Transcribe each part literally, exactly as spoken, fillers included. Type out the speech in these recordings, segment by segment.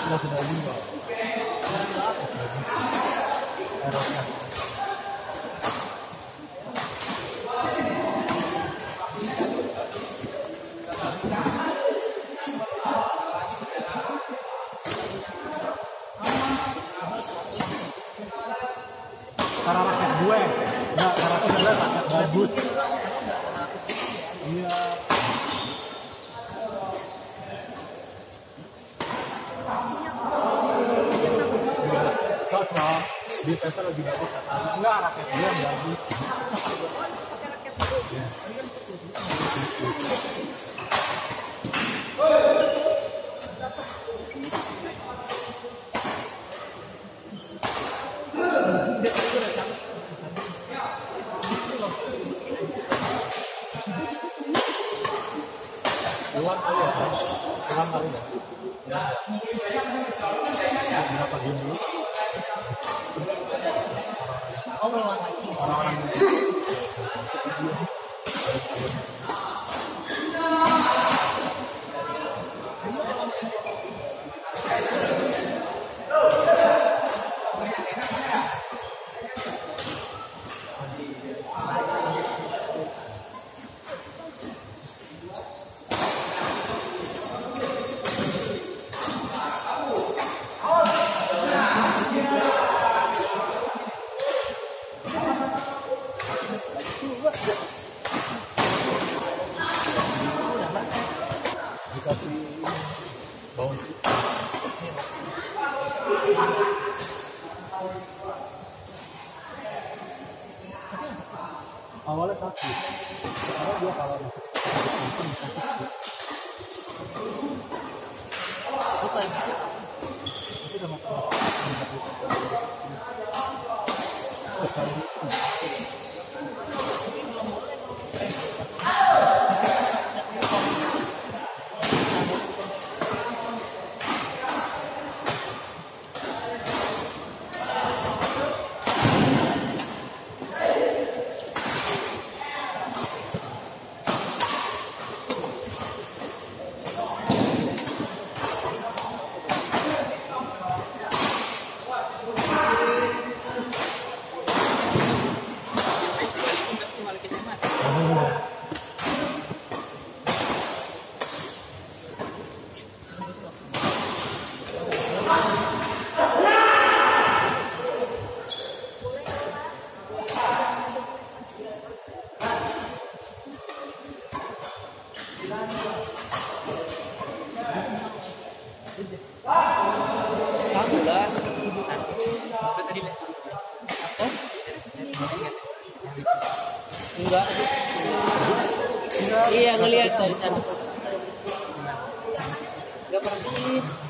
Sudah sudah juga. Cara raket gue, nggak cara raket gue raket bagus. Iya. Cocok. Di Tesla lebih bagus katanya. Enggak, raket gue yang bagus. Ulang kali ya, ulang kali ya. Berapa game dulu? Oh, ulang lagi. Orang-orang dikasih bounty. Awalnya sakit, karena dia kalau masuk apa ini? Itu udah mau kamu lah. Enggak. Iya ngelihat dari tadi. Enggak pergi.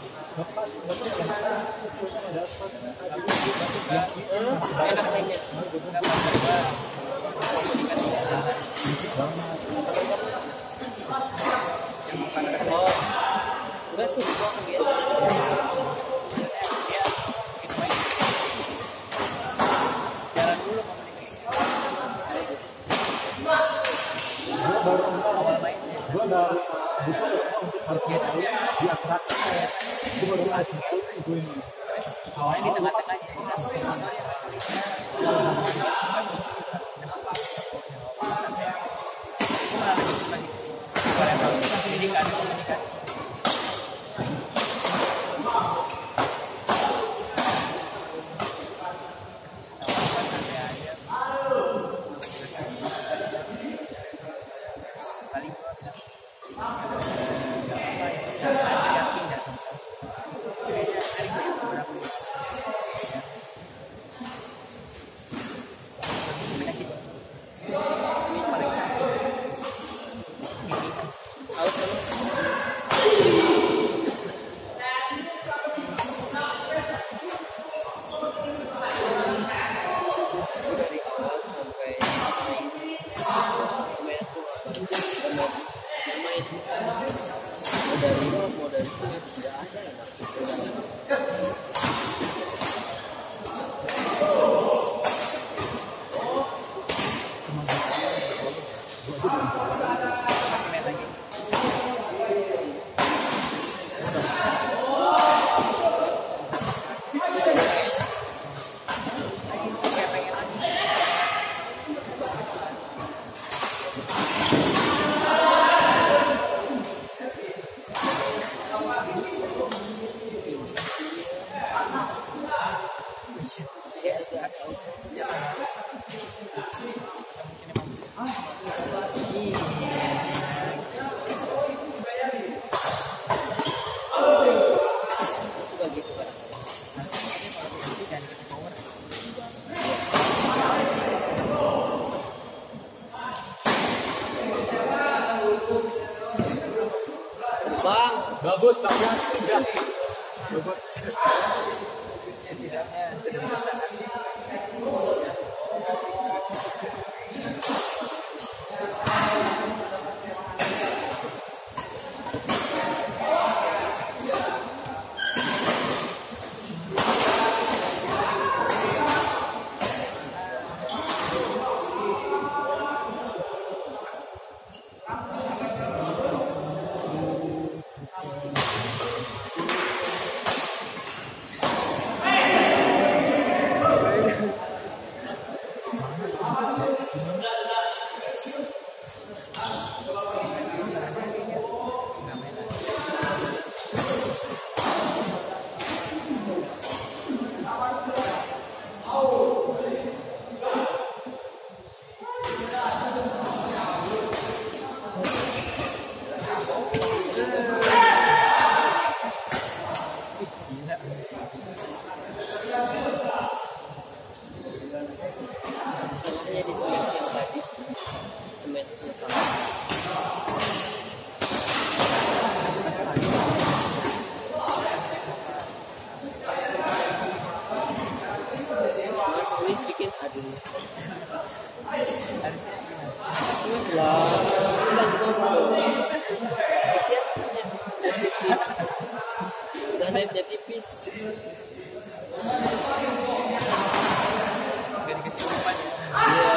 Enak aja. Oh, enggak sih gua kebiasaan. Jalan dulu baru awal mainnya. Gue dari buku harus dia tahu di abstrak. Gue baru aja gue ini. awalnya di tengah-tengahnya. Pendidikan, pendidikan. Dari mau dari sini tidak ada. Bagus, tapi tidak. Bagus. Setidaknya sudah berusaha. Salahnya di smash yang tadi, smashnya kalah. Mas Luis bikin aduh. Lah, udah foto. Siapnya. Udah netnya tipis. Gak dikasih umpan. Iya.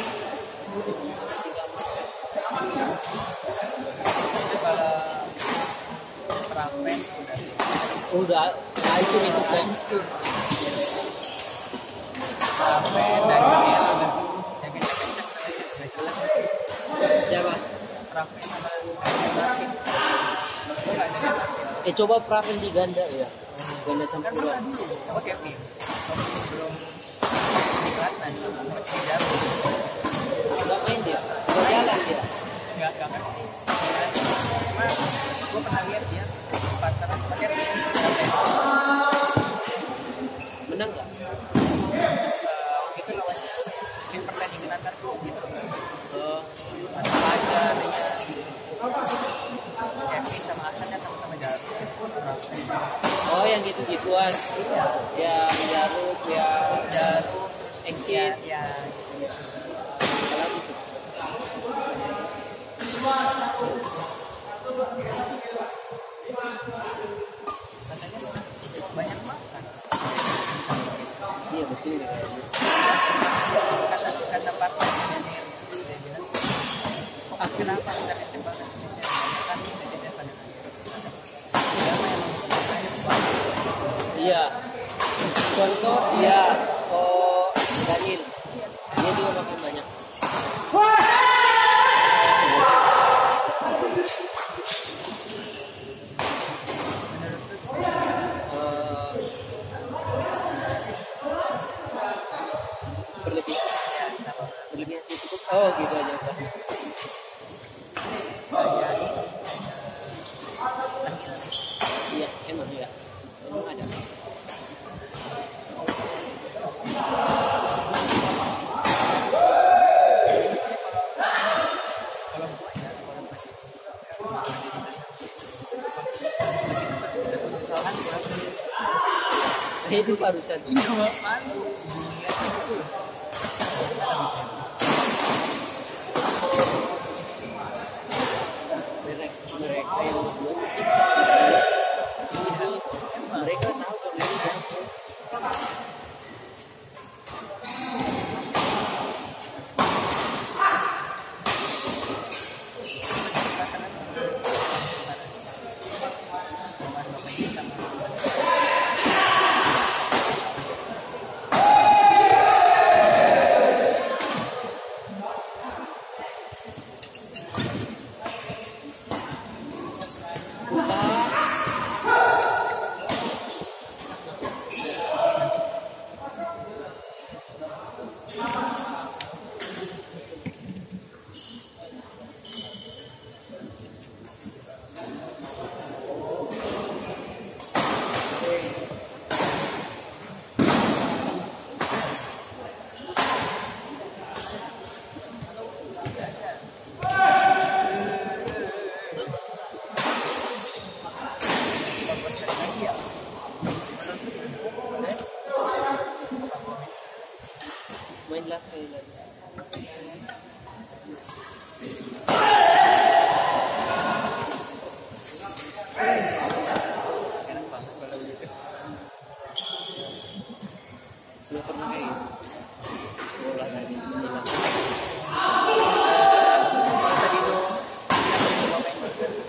Itu kalau perapen udah Udah hancur itu kan. perapen dan real udah yang kenceng-kenceng aja gak jelas. Siapa? Perapen sama Raven. Itu gak ada yang Raven. Eh coba Praven di ganda ya. Ganda Kan pernah campuran. dulu sama Kevin. Waktu sebelum di Kelantan masih di Jawa. Enggak main dia. Enggak jalan dia. Nggak nggak ngerti. Cuma gue pernah lihat dia partneran sama Kevin. Menang enggak? Eh, waktu itu lawannya tim pertandingan antar klub gitu. Oh, Ada Fajar, Rian, Kevin sama Hasan kan sama-sama jalan. oh yang gitu-gituan. Yang Jaruk, yang Jarum, Eksis. ya, ya, Salah gitu. katanya banyak makan. Iya betul. Kata kata partnernya Daniel, dia bilang, oh, kenapa bisa kecil banget? Kan ini dia pada Iya. Contoh dia oh Daniel. Dia juga makan banyak. Eh, berlebihan. Berlebihan sih cukup. Oh gitu aja Pak. Iya emang ya. Emang ada. Nah, itu barusan. Mereka mereka yang membuat TikTok mereka tahu kalau ini kan.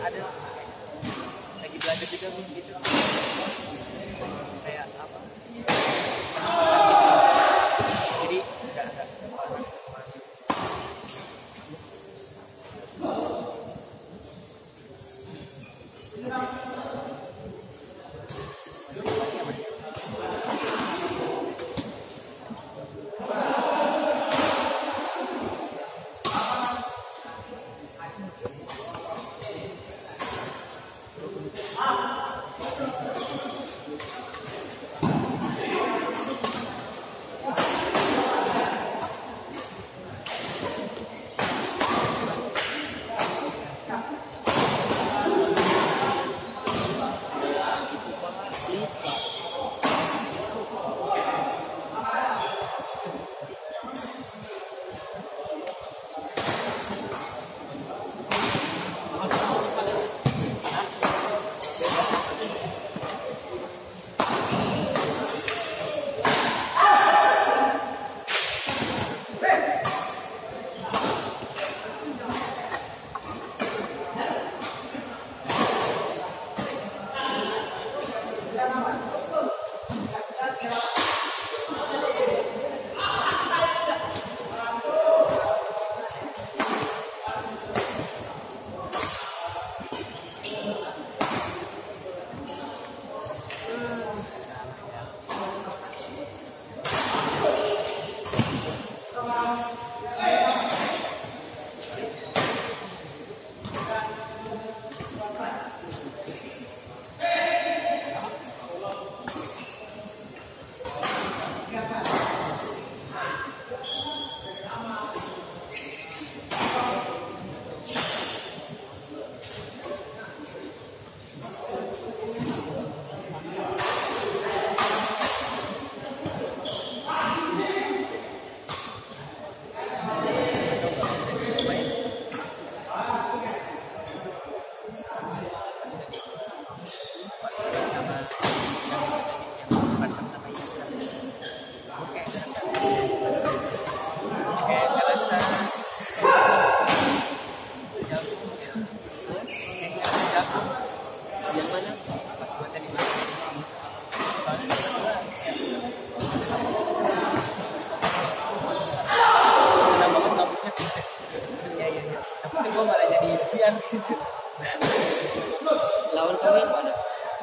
ada lagi belajar juga gitu kayak apa jadi nggak nggak sembarangan kemana. Please, Pak. Yang mana? Pas buat tadi malam. Soalnya kedua, ya. Enak banget kabutnya bisa. Iya iya iya. Tapi gue malah jadi biar gitu. Lawan kamu yang mana?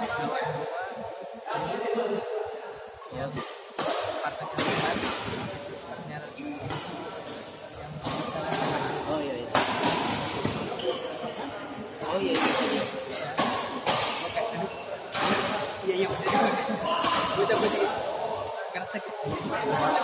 Ya, partai keempat. Partnya Oh iya iya. Oh iya iya. oke, aduh. Iya iya bener. Gue coba sih. Karena sakit.